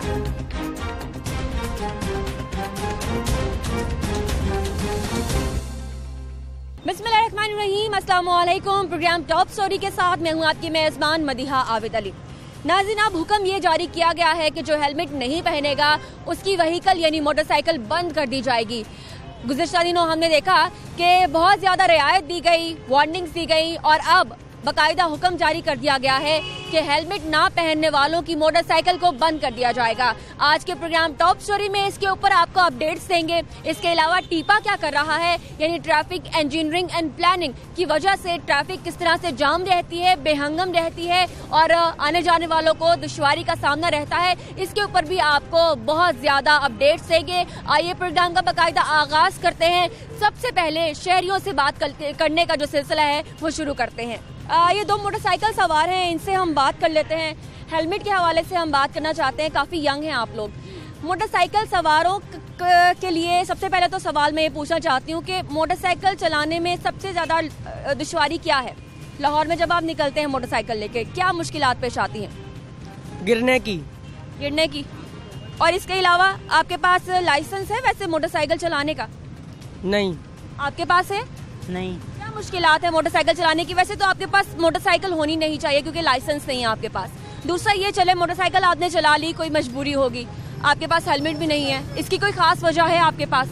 बिस्मिल्लाहिर्रहमानिर्रहीम, अस्सलाम वालेकुम। प्रोग्राम टॉप स्टोरी के साथ मैं हूँ आपकी मेज़बान मदीहा आबिद अली। नाज़रीन, अब हुक्म ये जारी किया गया है कि जो हेलमेट नहीं पहनेगा उसकी व्हीकल यानी मोटरसाइकिल बंद कर दी जाएगी। गुज़िश्ता दिनों हमने देखा कि बहुत ज़्यादा रियायत दी गई, वार्निंग्स दी गई और अब बाकायदा हुक्म जारी कर दिया गया है कि हेलमेट ना पहनने वालों की मोटरसाइकिल को बंद कर दिया जाएगा। आज के प्रोग्राम टॉप स्टोरी में इसके ऊपर आपको अपडेट्स देंगे। इसके अलावा टीपा क्या कर रहा है, यानी ट्रैफिक इंजीनियरिंग एंड प्लानिंग की वजह से ट्रैफिक किस तरह से जाम रहती है, बेहंगम रहती है और आने जाने वालों को दुश्वारी का सामना रहता है, इसके ऊपर भी आपको बहुत ज्यादा अपडेट्स देंगे। आइए प्रोग्राम का बाकायदा आगाज करते हैं। सबसे पहले शहरियों से बात करने का जो सिलसिला है वो शुरू करते हैं। ये दो मोटरसाइकिल सवार हैं, इनसे हम बात कर लेते हैं। हेलमेट के हवाले से हम बात करना चाहते हैं। काफ़ी यंग हैं आप लोग। मोटरसाइकिल सवारों के लिए सबसे पहले तो सवाल मैं ये पूछना चाहती हूँ कि मोटरसाइकिल चलाने में सबसे ज़्यादा दुश्वारी क्या है? लाहौर में जब आप निकलते हैं मोटरसाइकिल लेके, क्या मुश्किलात पेश आती हैं? गिरने की। और इसके अलावा आपके पास लाइसेंस है वैसे मोटरसाइकिल चलाने का? नहीं। आपके पास है? नहीं। क्या मुश्किलात है मोटरसाइकिल चलाने की? वैसे तो आपके पास मोटरसाइकिल होनी नहीं चाहिए क्योंकि लाइसेंस नहीं है आपके पास। दूसरा ये चले मोटरसाइकिल आपने चला ली, कोई मजबूरी होगी, आपके पास हेलमेट भी नहीं है, इसकी कोई खास वजह है आपके पास?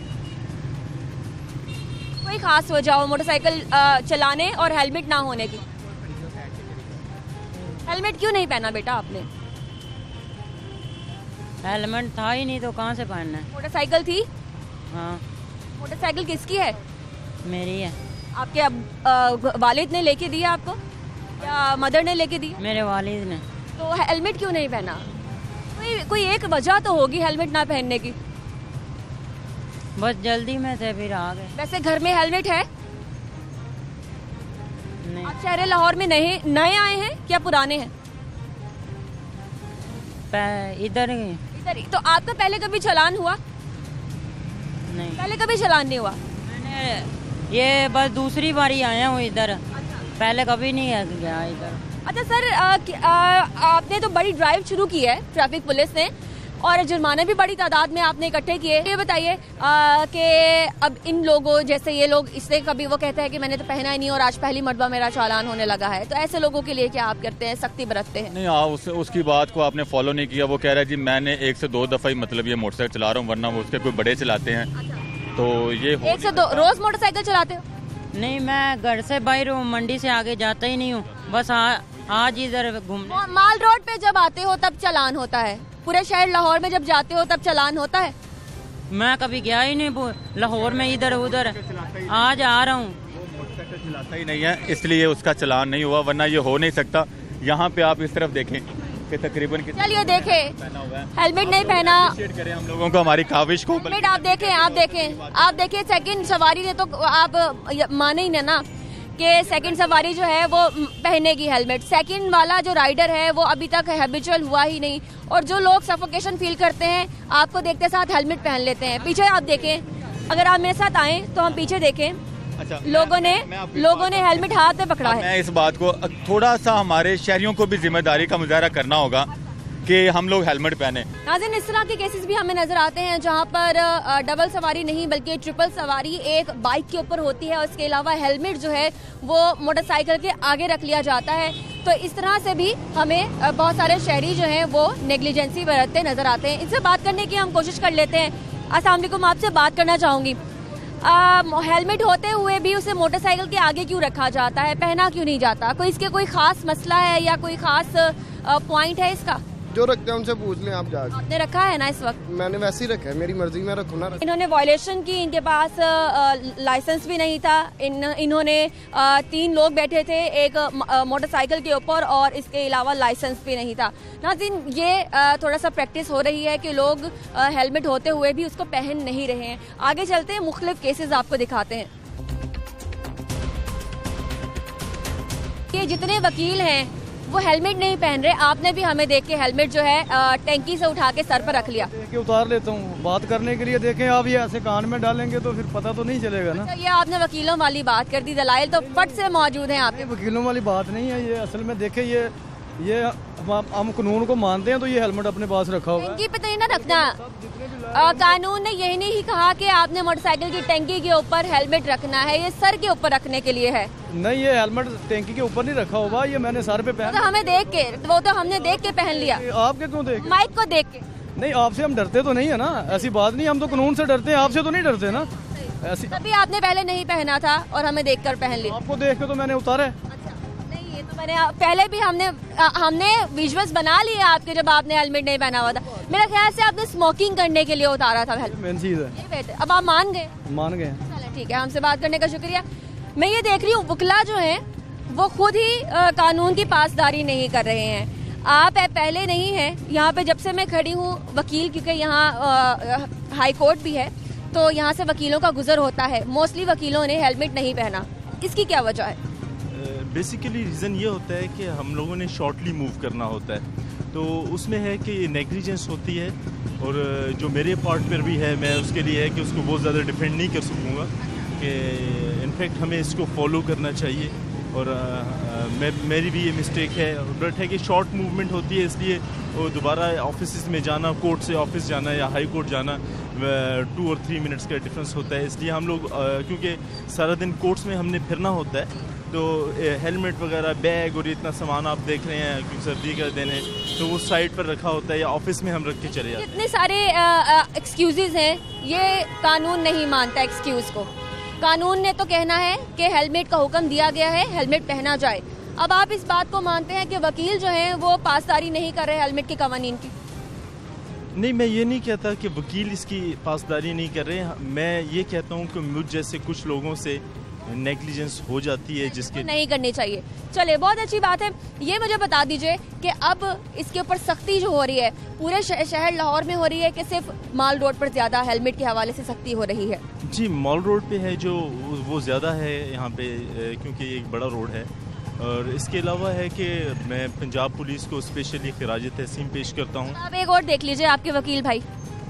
कोई खास वजह हो मोटरसाइकिल चलाने और हेलमेट ना होने की? हेलमेट क्यों नहीं पहना बेटा आपने? हेलमेट था ही नहीं तो कहाँ से पहनना है? मोटरसाइकिल थी? हाँ। मोटरसाइकिल किसकी है? मेरी है। आपके वालिद ने लेके दी है आपको या मदर ने लेके दी? मेरे वालिद ने। तो हेलमेट क्यों नहीं पहना? कोई एक वजह तो होगी हेलमेट ना पहनने की। बस जल्दी में थे फिर आ गए। वैसे घर में हेलमेट है? नहीं। आप शहर लाहौर में नए आए हैं क्या पुराने हैं? इधर ही। तो आपका पहले कभी चालान हुआ? नहीं। पहले कभी चालान नहीं हुआ? मैंने ये बस दूसरी बारी आया हूँ इधर। पहले कभी नहीं गया इधर। अच्छा सर, आपने तो बड़ी ड्राइव शुरू की है ट्रैफिक पुलिस ने और जुर्माने भी बड़ी तादाद में आपने इकट्ठे किए। ये बताइए कि अब इन लोगों जैसे ये लोग, इससे कभी वो कहते हैं कि मैंने तो पहना ही नहीं और आज पहली मरतबा मेरा चालान होने लगा है, तो ऐसे लोगों के लिए क्या आप करते हैं, सख्ती बरतते हैं? नहीं, उसकी बात को आपने फॉलो नहीं किया। वो कह रहा है जी मैंने 1 से 2 दफा ही मतलब ये मोटरसाइकिल चला रहा हूँ, वरना वो उसके कोई बड़े चलाते हैं। तो ये 1 से 2 रोज मोटरसाइकिल चलाते हो? नहीं, मैं घर से बाहर हूँ, मंडी से आगे जाता ही नहीं हूँ। बस आज इधर घूमने। माल रोड पे जब आते हो तब चालान होता है? पूरे शहर लाहौर में जब जाते हो तब चालान होता है? मैं कभी गया ही नहीं लाहौर में, इधर उधर आज आ रहा हूँ। मोटरसाइकिल चलाता ही नहीं है इसलिए उसका चालान नहीं हुआ, वरना ये हो नहीं सकता। यहाँ पे आप इस तरफ देखें कि तकरीबन चलिए देखें, हेलमेट नहीं पहना। करें हम लोगों को हमारी काविश को। हेलमेट आप देखें सेकंड सवारी ने तो आप माने ही ना कि सेकंड सवारी जो है वो पहनेगी हेलमेट। सेकंड वाला जो राइडर है वो अभी तक हैबिचुअल हुआ ही नहीं और जो लोग सफोकेशन फील करते हैं आपको देखते साथ हेलमेट पहन लेते हैं। पीछे आप देखें, अगर आप मेरे साथ आए तो हम पीछे देखें। अच्छा, लोगों ने हेलमेट हाथ में पकड़ा है। मैं इस बात को थोड़ा सा हमारे शहरियों को भी जिम्मेदारी का मुजाहरा करना होगा कि हम लोग हेलमेट पहने। नाज़रीन, इस तरह के केसेस भी हमें नजर आते हैं जहां पर डबल सवारी नहीं बल्कि ट्रिपल सवारी एक बाइक के ऊपर होती है और इसके अलावा हेलमेट जो है वो मोटरसाइकिल के आगे रख लिया जाता है। तो इस तरह से भी हमें बहुत सारे शहरी जो हैं वो नेग्लिजेंसी बरतते नजर आते हैं। इनसे बात करने की हम कोशिश कर लेते हैं। अस्सलाम वालेकुम, आपसे बात करना चाहूंगी, हेलमेट होते हुए भी उसे मोटरसाइकिल के आगे क्यों रखा जाता है, पहना क्यों नहीं जाता? कोई इसके कोई खास मसला है या कोई खास पॉइंट है इसका? जो रखते हैं उनसे पूछ लें आप जाके। आपने रखा है ना इस वक्त? मैंने वैसे ही रखा है, मेरी मर्जी में रखूँ ना। इन्होंने वायलेशन की, इनके पास लाइसेंस भी नहीं था। इन्होंने 3 लोग बैठे थे एक मोटरसाइकिल के ऊपर और इसके अलावा लाइसेंस भी नहीं था। नाज़रीन, ये थोड़ा सा प्रैक्टिस हो रही है कि लोग हेलमेट होते हुए भी उसको पहन नहीं रहे हैं। आगे चलते हैं, मुख्तलिफ केसेस आपको दिखाते हैं। ये जितने वकील हैं वो हेलमेट नहीं पहन रहे। आपने भी हमें देख के हेलमेट जो है टैंकी से उठा के सर पर रख लिया। उतार लेता हूँ बात करने के लिए। देखें आप, ये ऐसे कान में डालेंगे तो फिर पता तो नहीं चलेगा ना। ये आपने वकीलों वाली बात कर दी, दलाइल तो फट से मौजूद हैं आपके। वकीलों वाली बात नहीं है ये। असल में देखे, ये ये हम कानून को मानते हैं तो ये हेलमेट अपने पास रखा होगा। टंकी पे तो नहीं ना रखना। कानून ने यही नहीं कहा कि आपने मोटरसाइकिल की टंकी के ऊपर हेलमेट रखना है, ये सर के ऊपर रखने के लिए है। नहीं, ये हेलमेट टंकी के ऊपर नहीं रखा होगा, ये मैंने सर पे पहन। तो हमें देख के, वो तो हमने देख के पहन लिया। आपके क्यों देख? माइक को देख के नहीं, आपसे हम डरते तो नहीं है ना, ऐसी बात नहीं, हम तो कानून से डरते हैं, आपसे तो नहीं डरते ना। ऐसी तभी आपने पहले नहीं पहना था और हमें देखकर पहन लिया। आपको देख के तो मैंने उतारा है। नहीं, ये तो मैंने पहले भी हमने विजुअल्स बना लिए आपके, जब आपने हेलमेट नहीं पहना हुआ था। मेरा ख्याल से आपने स्मोकिंग करने के लिए उतारा था हेलमेट। मेन चीज है। अब आप मान गए? मान गए। चलो ठीक है, हमसे बात करने का शुक्रिया। मैं ये देख रही हूँ वकीला जो है वो खुद ही कानून की पासदारी नहीं कर रहे हैं। आप पहले नहीं है यहाँ पे, जब से मैं खड़ी हूँ वकील, क्योंकि यहाँ हाई कोर्ट भी है तो यहाँ से वकीलों का गुजर होता है। मोस्टली वकीलों ने हेलमेट नहीं पहना, इसकी क्या वजह है? बेसिकली रीज़न ये होता है कि हम लोगों ने शॉर्टली मूव करना होता है, तो उसमें है कि नेग्लिजेंस होती है। और जो मेरे पार्ट पर भी है, मैं उसके लिए है कि उसको बहुत ज़्यादा डिफेंड नहीं कर सकूँगा कि इनफैक्ट हमें इसको फॉलो करना चाहिए। और मेरी भी ये मिस्टेक है, बट है कि शॉर्ट मूवमेंट होती है, इसलिए वो दोबारा ऑफिस में जाना, कोर्ट से ऑफिस जाना या हाई कोर्ट जाना 2 और 3 मिनट्स का डिफरेंस होता है। इसलिए हम लोग क्योंकि सारा दिन कोर्ट्स में हमने फिरना होता है, तो हेलमेट वगैरह, बैग और इतना सामान आप देख रहे हैं क्योंकि सर्दी का दिन है, तो वो साइड पर रखा होता है या ऑफिस में हम रख के चले जाते हैं। इतने सारे एक्सक्यूजेज हैं, ये कानून नहीं मानता एक्सक्यूज को। कानून ने तो कहना है कि हेलमेट का हुक्म दिया गया है, हेलमेट पहना जाए। अब आप इस बात को मानते हैं कि वकील जो हैं वो पासदारी नहीं कर रहे हेलमेट के कानून की? नहीं, मैं ये नहीं कहता कि वकील इसकी पासदारी नहीं कर रहे। मैं ये कहता हूँ कि मुझ जैसे कुछ लोगों से नेग्लिजेंस हो जाती है जिसके नहीं करनी चाहिए। चलिए, बहुत अच्छी बात है। ये मुझे बता दीजिए कि अब इसके ऊपर सख्ती जो हो रही है पूरे शहर लाहौर में हो रही है कि सिर्फ माल रोड पर ज्यादा हेलमेट के हवाले से सख्ती हो रही है? जी, मॉल रोड पे है जो वो ज़्यादा है यहाँ पे, क्योंकि एक बड़ा रोड है। और इसके अलावा है कि मैं पंजाब पुलिस को स्पेशली खिराज तहसीन पेश करता हूँ। आप एक और देख लीजिए आपके वकील भाई।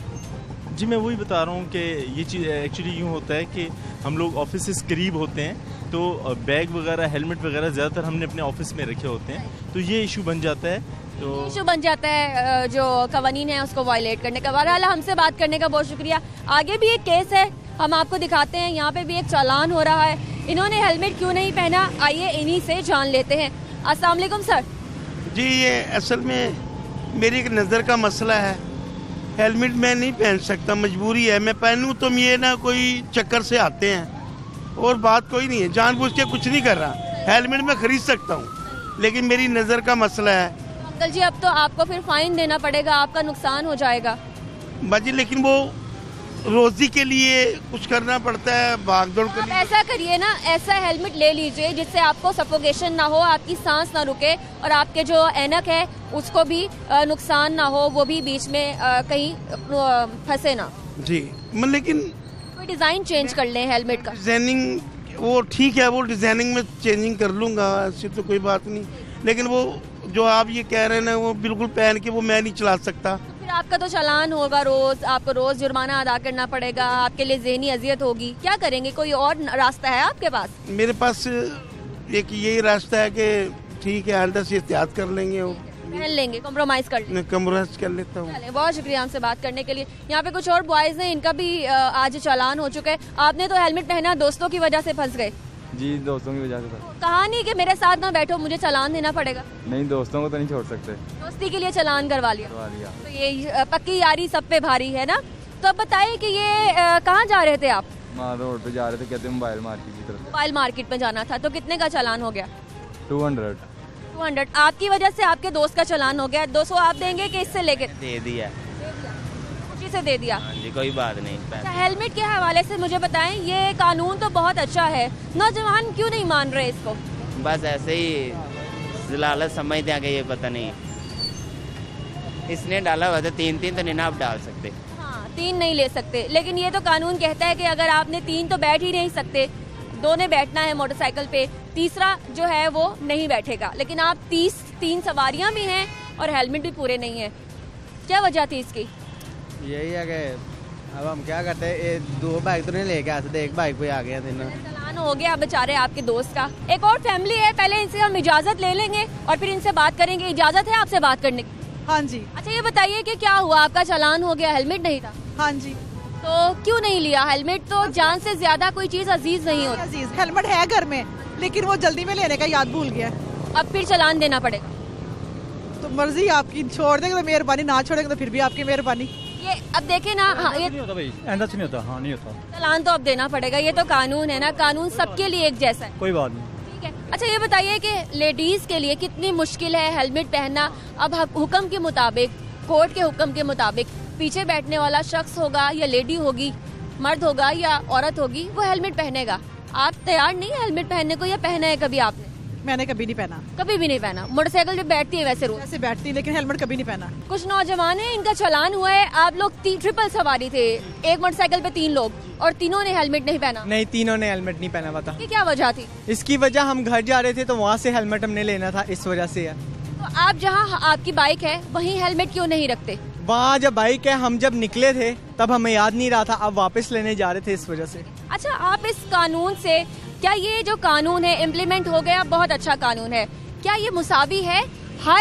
जी, मैं वही बता रहा हूँ कि ये चीज़ एक्चुअली यूँ होता है कि हम लोग ऑफिस करीब होते हैं, तो बैग वगैरह, हेलमेट वगैरह ज़्यादातर हमने अपने ऑफिस में रखे होते हैं, तो ये इशू बन जाता है। तो इशू बन जाता है जो कवानीन है उसको वायलेट करने का। बहरहाल, हमसे बात करने का बहुत शुक्रिया। आगे भी एक केस है, हम आपको दिखाते हैं। यहाँ पे भी एक चालान हो रहा है। इन्होंने हेलमेट क्यों नहीं पहना, आइए इन्हीं से जान लेते हैं। अस्सलाम वालेकुम सर। जी, ये असल में मेरी एक नज़र का मसला है। हेलमेट मैं नहीं पहन सकता, मजबूरी है। मैं पहनूं तो ये ना कोई चक्कर से आते हैं, और बात कोई नहीं है, जानबूझ के कुछ नहीं कर रहा। हेलमेट मैं खरीद सकता हूँ, लेकिन मेरी नज़र का मसला है। अंकल जी, अब तो आपको फिर फाइन देना पड़ेगा, आपका नुकसान हो जाएगा। बाजी, लेकिन वो रोजी के लिए कुछ करना पड़ता है, भागदौड़ के लिए। ऐसा करिए ना, ऐसा हेलमेट ले लीजिए जिससे आपको सफोकेशन ना हो, आपकी सांस ना रुके, और आपके जो ऐनक है उसको भी नुकसान ना हो, वो भी बीच में कहीं फंसे ना। जी, लेकिन कोई डिजाइन चेंज कर लें हेलमेट का। डिजाइनिंग वो ठीक है, वो डिजाइनिंग में चेंजिंग कर लूंगा, ऐसी तो कोई बात नहीं। लेकिन वो जो आप ये कह रहे हैं ना, वो बिल्कुल पहन के वो मैं नहीं चला सकता। फिर आपका तो चालान होगा रोज, आपको रोज जुर्माना अदा करना पड़ेगा, आपके लिए ज़हनी अजियत होगी। क्या करेंगे, कोई और रास्ता है आपके पास? मेरे पास एक यही रास्ता है कि ठीक है, आइंदा से एहतियात कर लेंगे, पहन लेंगे, कॉम्प्रोमाइज कर लेंगे। कम्प्रोमाइज कर लेता हूँ। बहुत शुक्रिया हमसे बात करने के लिए। यहाँ पे कुछ और बॉयज हैं, इनका भी आज चालान हो चुका है। आपने तो हेलमेट पहना, दोस्तों की वजह से फंस गए? जी, दोस्तों की वजह से। कहा नहीं कि मेरे साथ ना बैठो, मुझे चालान देना पड़ेगा? नहीं, दोस्तों को तो नहीं छोड़ सकते। दोस्ती के लिए चालान करवा लिया। तो ये पक्की यारी सब पे भारी है ना। तो अब बताइए कि ये कहाँ जा रहे थे आप? रोड पे जा रहे थे, कहते मोबाइल मार्केट की तरफ। मोबाइल मार्केट में जाना था, तो कितने का चालान हो गया? 200। आपकी वजह से आपके दोस्त का चालान हो गया। 200 आप देंगे कि इससे लेके? दे दिया, खुशी से दे दिया। हाँ जी, कोई बात नहीं। अच्छा, हेलमेट के हवाले से मुझे बताएं, ये कानून तो बहुत अच्छा है, नौजवान क्यों नहीं मान रहे इसको? बस ऐसे ही लालच समझते हैं कि ये पता नहीं इसने डाला हुआ, तो 3 तो नहीं ना आप डाल सकते। हाँ, 3 नहीं ले सकते, लेकिन ये तो कानून कहता है कि अगर आपने 3 तो बैठ ही नहीं सकते, 2 ने बैठना है मोटरसाइकिल पे, तीसरा जो है वो नहीं बैठेगा। लेकिन आप 3 सवारियां भी हैं और हेलमेट भी पूरे नहीं है। क्या वजह थी इसकी? यही है कि अब हम क्या करते हैं, 2 बाइक तो नहीं लेके आ सकते, एक बाइक पे आ गए तीनों। चालान चालान हो गया बेचारे आपके दोस्त का। एक और फैमिली है, पहले इनसे हम इजाजत ले लेंगे और फिर इनसे बात करेंगे। इजाजत है आपसे बात करने की? हाँ जी। अच्छा ये बताइए कि क्या हुआ, आपका चालान हो गया, हेलमेट नहीं था? हाँ जी। तो क्यों नहीं लिया? हेलमेट तो जान से ज्यादा कोई चीज अजीज नहीं होती। अजीज हेलमेट है घर में, लेकिन वो जल्दी में लेने का याद भूल गया। अब फिर चालान देना पड़ेगा? तो मर्जी आपकी, छोड़ देंगे तो मेहरबानी, ना छोड़ेंगे तो फिर भी आपकी मेहरबानी। ये अब देखे ना, हाँ ये नहीं होता भाई, ऐसा नहीं होता। हाँ नहीं होता, चालान तो अब देना पड़ेगा, ये तो कानून है ना, कानून सबके लिए एक जैसा है। कोई बात नहीं। ठीक है। अच्छा ये बताइए कि लेडीज के लिए कितनी मुश्किल है हेलमेट पहनना। अब हुक्म के मुताबिक, कोर्ट के हुक्म के मुताबिक पीछे बैठने वाला शख्स होगा या लेडी होगी, मर्द होगा या औरत होगी, वो हेलमेट पहनेगा। आप तैयार नहीं है हेलमेट पहनने को, या पहना है कभी आपने? मैंने कभी नहीं पहना। कभी भी नहीं पहना? मोटरसाइकिल पे बैठती है वैसे रोज? वैसे बैठती, लेकिन हेलमेट कभी नहीं पहना। कुछ नौजवान है, इनका चालान हुआ है। आप लोग ट्रिपल सवारी थे, एक मोटरसाइकिल पे 3 लोग, और तीनों ने हेलमेट नहीं पहना? नहीं, तीनों ने हेलमेट नहीं पहना हुआ था। ये क्या वजह थी? इसकी वजह हम घर जा रहे थे तो वहाँ से हेलमेट हमने लेना था, इस वजह से है। तो आप जहाँ आपकी बाइक है वहीं हेलमेट क्यों नहीं रखते? वहाँ जब बाइक है, हम जब निकले थे तब हमें याद नहीं रहा था, अब वापस लेने जा रहे थे, इस वजह से। अच्छा आप इस कानून से, क्या ये जो कानून है इम्प्लीमेंट हो गया, बहुत अच्छा कानून है, क्या ये मुसावी है? हर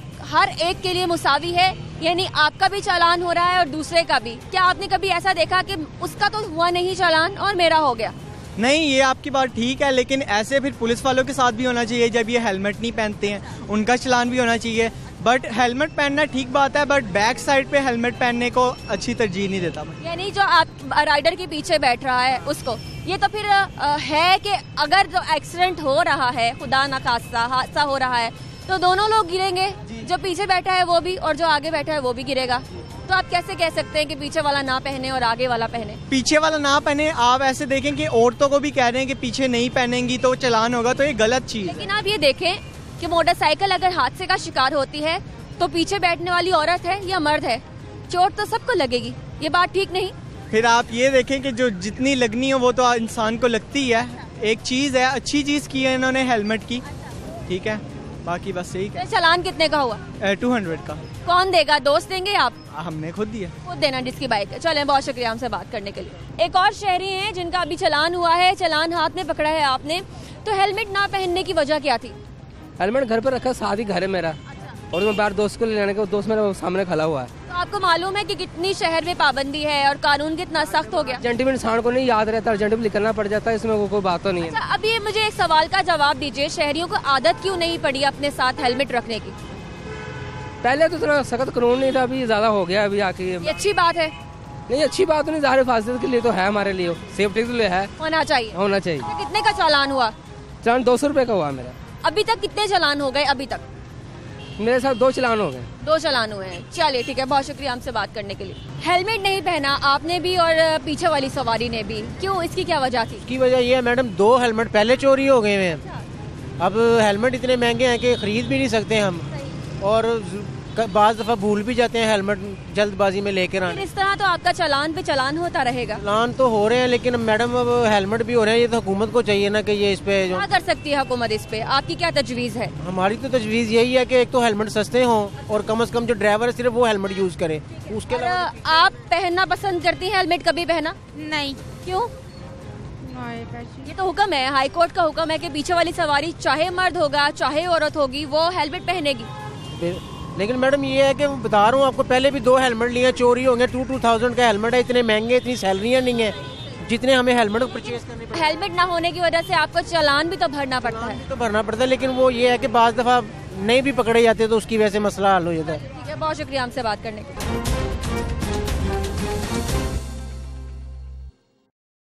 एक के लिए मुसावी है, यानी आपका भी चालान हो रहा है और दूसरे का भी? क्या आपने कभी ऐसा देखा कि उसका तो हुआ नहीं चालान और मेरा हो गया? नहीं, ये आपकी बात ठीक है, लेकिन ऐसे फिर पुलिस वालों के साथ भी होना चाहिए। जब ये हेलमेट नहीं पहनते हैं उनका चालान भी होना चाहिए। बट हेलमेट पहनना ठीक बात है, बट बैक साइड पे हेलमेट पहनने को अच्छी तरजीह नहीं देता मैं। यानी जो आप राइडर के पीछे बैठ रहा है उसको, ये तो फिर है कि अगर जो एक्सीडेंट हो रहा है, खुदा ना खास्ता हादसा हो रहा है, तो दोनों लोग गिरेंगे, जो पीछे बैठा है वो भी और जो आगे बैठा है वो भी गिरेगा। तो आप कैसे कह सकते हैं कि पीछे वाला ना पहने और आगे वाला पहने? पीछे वाला ना पहने, आप ऐसे देखें कि औरतों को भी कह रहे हैं कि पीछे नहीं पहनेंगी तो चालान होगा, तो ये गलत चीज है। लेकिन आप ये देखें कि मोटरसाइकिल अगर हादसे का शिकार होती है तो पीछे बैठने वाली औरत है या मर्द है, चोट तो सबको लगेगी। ये बात ठीक नहीं? फिर आप ये देखें कि जो जितनी लगनी हो वो तो इंसान को लगती है। एक चीज है, अच्छी चीज की है इन्होंने हेलमेट की, ठीक है, बाकी बस यही। चालान कितने का हुआ? 200 का। कौन देगा, दोस्त देंगे आप? हमने खुद दिया। खुद देना जिसकी बाइक है। चलें, बहुत शुक्रिया हमसे बात करने के लिए। एक और शहरी हैं जिनका अभी चालान हुआ है, चालान हाथ में पकड़ा है आपने, तो हेलमेट ना पहनने की वजह क्या थी? हेलमेट घर पर रखा, साथ ही घर है मेरा, और मैं बाहर दोस्त को ले जाने के, दोस्त मेरे सामने खड़ा हुआ है। तो आपको मालूम है कि कितनी शहर में पाबंदी है और कानून कितना सख्त हो गया? अर्जेंट में इंसान को नहीं याद रहता, अर्जेंट में निकलना पड़ जाता है, इसमें कोई बात तो नहीं है। अच्छा, अभी मुझे एक सवाल का जवाब दीजिए, शहरियों को आदत क्यों नहीं पड़ी अपने साथ हेलमेट रखने की? पहले तो इतना सख्त कानून नहीं था, अभी ज्यादा हो गया अभी आके। ये अच्छी बात है? नहीं, अच्छी बात तो नहीं, ज़ाहिर हिफाजत के लिए तो है, हमारे लिए सेफ्टी के लिए है, होना चाहिए। होना चाहिए। कितने का चालान हुआ? चालान 200 रुपए का हुआ मेरा। अभी तक कितने चालान हो गए? अभी तक मेरे साथ 2 चालान हो गए। 2 चालान हुए हैं। चलिए ठीक है, बहुत शुक्रिया हमसे बात करने के लिए। हेलमेट नहीं पहना आपने भी और पीछे वाली सवारी ने भी, क्यों, इसकी क्या वजह थी? इसकी वजह ये है मैडम, 2 हेलमेट पहले चोरी हो गए हैं। अब हेलमेट इतने महंगे हैं कि खरीद भी नहीं सकते हम, और बाज दफा भूल भी जाते हैं हेलमेट जल्दबाजी में लेकर आने। इस तरह तो आपका चालान पे चालान होता रहेगा। चालान तो हो रहे हैं, लेकिन मैडम अब हेलमेट भी हो रहे हैं, ये तो हुकूमत को चाहिए ना कि ये इस पे क्या कर सकती है हुकूमत इस पे? आपकी क्या तजवीज़ है? हमारी तो तजवीज़ यही है कि एक तो हेलमेट सस्ते हों और कम से कम जो ड्राइवर है सिर्फ वो हेलमेट यूज करे। उसके अलावा आप पहनना पसंद करती हैं हेलमेट? कभी पहना? नहीं। क्यों? ये तो हुक्म है, हाई कोर्ट का हुक्म है कि पीछे वाली सवारी चाहे मर्द होगा चाहे औरत होगी वो हेलमेट पहनेगी। लेकिन मैडम ये है कि बता रहा हूँ आपको, पहले भी 2 हेलमेट लिए, चोरी हो गए। 2000 का हेलमेट है, इतने महंगे, इतनी सैलरियाँ नहीं है जितने हमें हेलमेट परचेज करने पड़ते। हेलमेट ना होने की वजह से आपको चालान भी तो भरना पड़ता है। तो भरना पड़ता है, लेकिन वो ये है कि बाज दफा नहीं भी पकड़े जाते तो उसकी वजह से मसला हल हो जाता है। ठीक है, बहुत शुक्रिया हमसे बात करने के लिए।